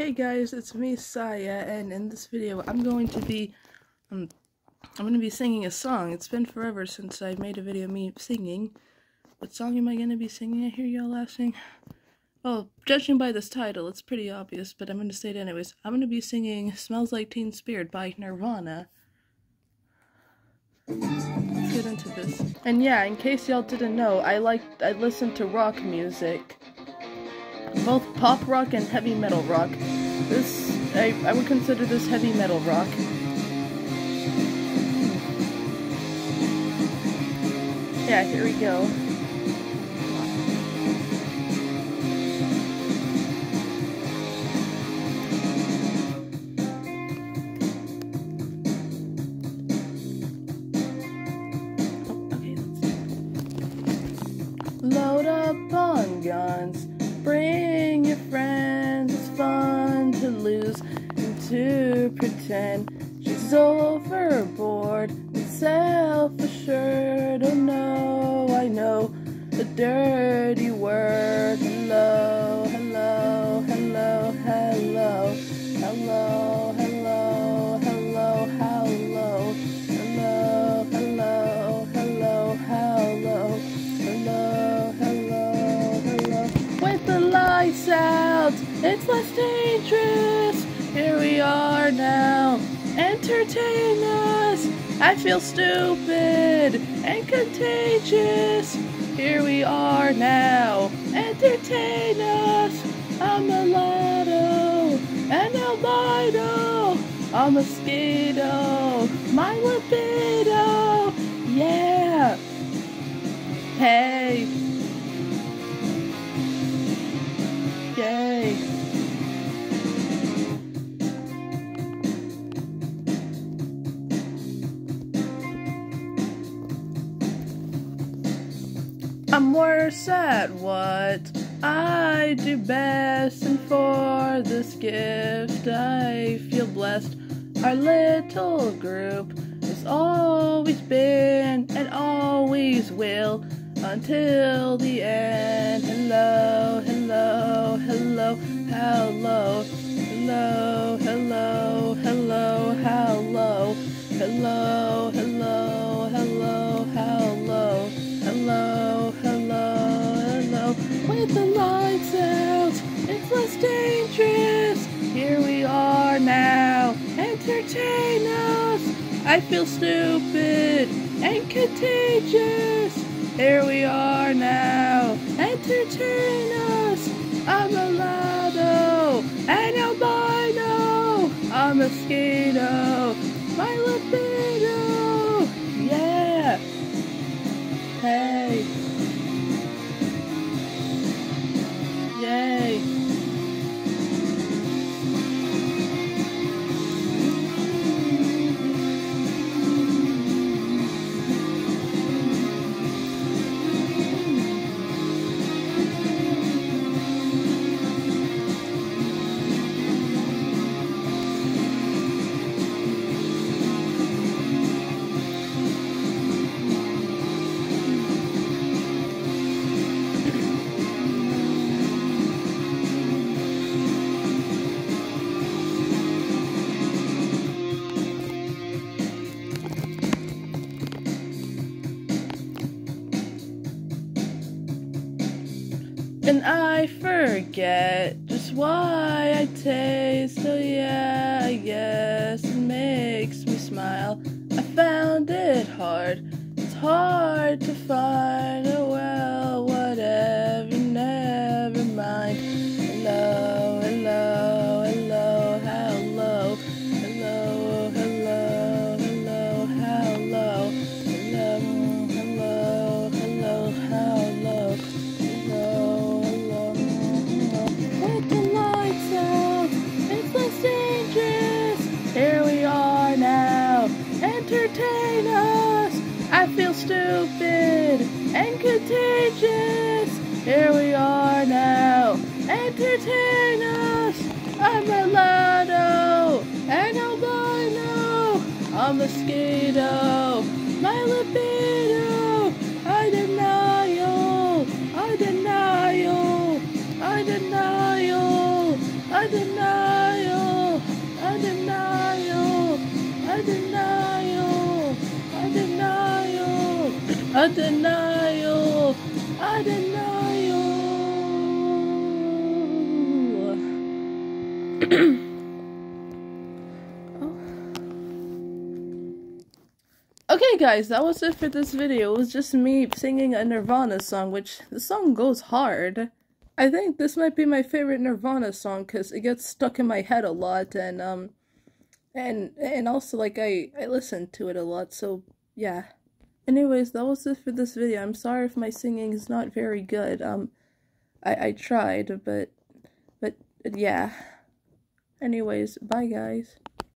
Hey guys, it's me, Saya, and in this video I'm going to be singing a song. It's been forever since I made a video of me singing. What song am I gonna be singing? I hear y'all asking. Oh, judging by this title, it's pretty obvious, but I'm gonna say it anyways. I'm gonna be singing "Smells Like Teen Spirit" by Nirvana. Let's get into this. And yeah, in case y'all didn't know, I listen to rock music. Both pop rock and heavy metal rock. I would consider this heavy metal rock. Yeah, here we go. Load up on guns. Bring your friends, it's fun to lose and to pretend she's overboard and self-assured. Oh no, I know the dirty word. Hello, hello, hello, hello, hello, hello, hello, hello, hello, hello, hello, hello, hello. With the lights out, it's less dangerous. Here we are now, entertain us. I feel stupid and contagious. Here we are now, entertain us. I'm a mulatto, an albino, a mosquito, my libido, yeah. Hey. Yay. I'm worse at what I do best, and for this gift I feel blessed. Our little group has always been and always will until the end. Hello, hello, hello, hello, hello, hello, hello, hello, hello, hello, hello, hello, hello, hello, hello. With the lights out, it's less dangerous. Here we are now, entertain us. I feel stupid and contagious. Here we are now, entertain us. I'm a mulatto, an albino, a mosquito, my libido, yeah. Hey. Yay. And I forget just why I taste. Oh yeah, I guess it makes me smile. I found it hard, it's hard to find. Oh well, whatever, never mind. Hello, hello, hello, hello, hello, hello, hello, hello, hello, hello, hello, hello. With the lights out, it's less dangerous. Here we are now, entertain us. I feel stupid and contagious. Here we are now, entertain us. I'm a mulatto, an albino, a mosquito, my libido. I denial, I denial, I denial, I A denial, a denial, a denial, a denial, a denial, a denial. Okay guys, that was it for this video. It was just me singing a Nirvana song, which the song goes hard. I think this might be my favorite Nirvana song because it gets stuck in my head a lot, and also like I listen to it a lot, so yeah. Anyways, that was it for this video. I'm sorry if my singing is not very good. I tried, but yeah. Anyways, bye guys.